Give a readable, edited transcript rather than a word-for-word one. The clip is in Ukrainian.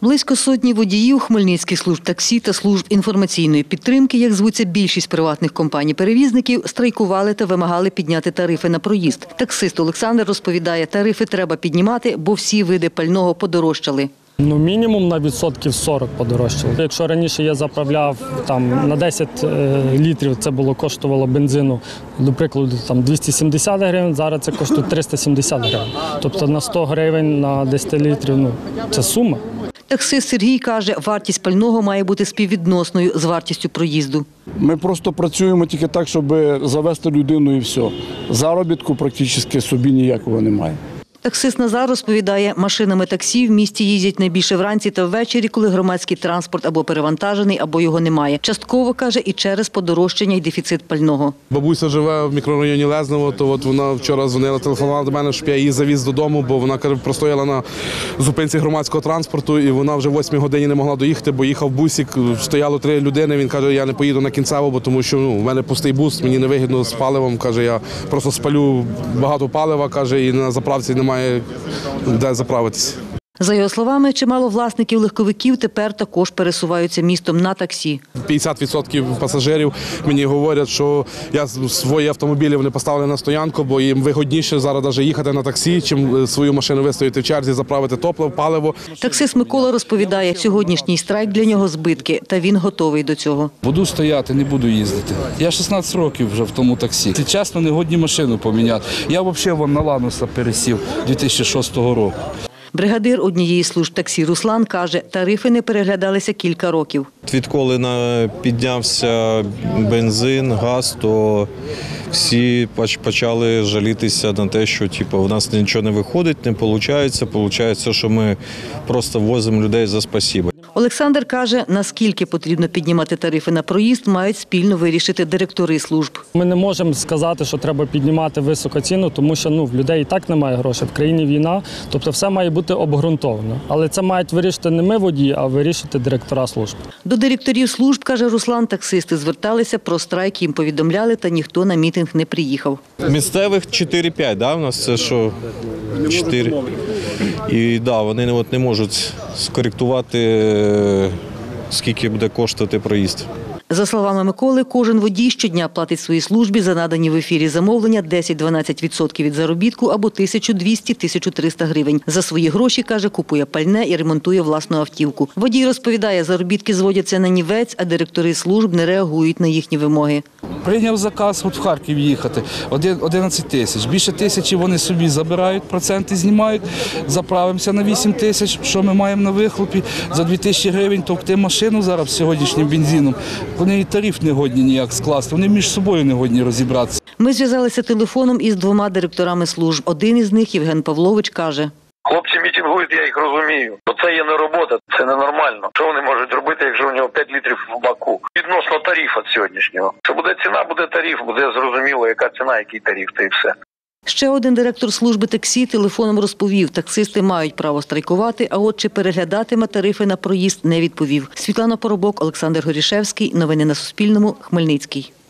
Близько сотні водіїв Хмельницьких служб таксі та служб інформаційної підтримки, як звуться більшість приватних компаній-перевізників, страйкували та вимагали підняти тарифи на проїзд. Таксист Олександр розповідає, тарифи треба піднімати, бо всі види пального подорожчали. Мінімум на відсотків 40 подорожчало. Якщо раніше я заправляв на 10 літрів, це коштувало бензину, до прикладу, 270 гривень, зараз це коштує 370 гривень. Тобто на 100 гривень на 10 літрів це сума. Таксист Сергій каже, вартість пального має бути співвідносною з вартістю проїзду. Ми просто працюємо тільки так, щоб завести людину і все. Заробітку практично собі ніякого немає. Таксист Назар розповідає, машинами таксі в місті їздять найбільше вранці та ввечері, коли громадський транспорт або перевантажений, або його немає. Частково, каже, і через подорожчання й дефіцит пального. Бабуся живе в мікрорайоні Лезнево, то вона вчора дзвонила, телефонувала до мене, щоб я її завіз додому, бо вона, каже, простояла на зупинці громадського транспорту і вона вже в 8 годині не могла доїхати, бо їхав бусик, стояло 3 людини, він каже, я не поїду на Кінцеву, бо тому що в мене пустий бус, мені невигідно з паливом, каже, я просто спалю багато палива, каже, і на заправці немає де заправитися. За його словами, чимало власників легковиків тепер також пересуваються містом на таксі. 50% пасажирів мені говорять, що свої автомобілі вони поставили на стоянку, бо їм вигідніше зараз навіть їхати на таксі, чим свою машину вистояти в черзі, заправити топливо, паливо. Таксист Микола розповідає, сьогоднішній страйк для нього збитки, та він готовий до цього. Буду стояти, не буду їздити. Я 16 років вже в тому таксі. Чесно, не годні машину поміняти. Я взагалі на Лануса пересів 2006 року. Бригадир однієї з служб таксі Руслан каже, тарифи не переглядалися кілька років. Відколи піднявся бензин, газ, то всі почали жалітися на те, що в нас нічого не виходить, не виходить. Виходить, що ми просто возимо людей за спасибо. Олександр каже, наскільки потрібно піднімати тарифи на проїзд, мають спільно вирішити директори служб. Ми не можемо сказати, що треба піднімати високу ціну, тому що в людей і так немає грошей, в країні війна, тобто все має бути обґрунтовано. Але це мають вирішити не ми водії, а вирішити директора служб. До директорів служб, каже Руслан, таксисти зверталися, про страйк їм повідомляли, та ніхто на мітинг не приїхав. Місцевих 4-5, да, у нас це що? 4. І вони не можуть скоректувати, скільки буде коштувати проїзд. За словами Миколи, кожен водій щодня платить своїй службі за надані в ефірі замовлення 10-12% від заробітку або 1200-1300 гривень. За свої гроші, каже, купує пальне і ремонтує власну автівку. Водій розповідає, заробітки зводяться на нівець, а директори служб не реагують на їхні вимоги. Прийняв заказ в Харків їхати, 11 тисяч. Більше тисячі вони собі забирають, проценти знімають, заправимося на 8 тисяч, що ми маємо на вихлопі. За 2000 гривень товкти машину зараз сьогоднішнім бензином. Вони і тариф не годні ніяк скласти, вони між собою не годні розібратися. Ми зв'язалися телефоном із 2 директорами служб. Один із них, Євген Павлович, каже: хлопці мітингують, я їх розумію. Це є не робота, це ненормально. Що вони можуть робити, якщо у нього 5 літрів в баку? Відносно тарифу сьогоднішнього. Що буде ціна, буде тариф, буде зрозуміло, яка ціна, який тариф, та й все. Ще один директор служби таксі телефоном розповів, таксисти мають право страйкувати, а от чи переглядатиме тарифи на проїзд, не відповів. Світлана Поробок, Олександр Горішевський. Новини на Суспільному. Хмельницький.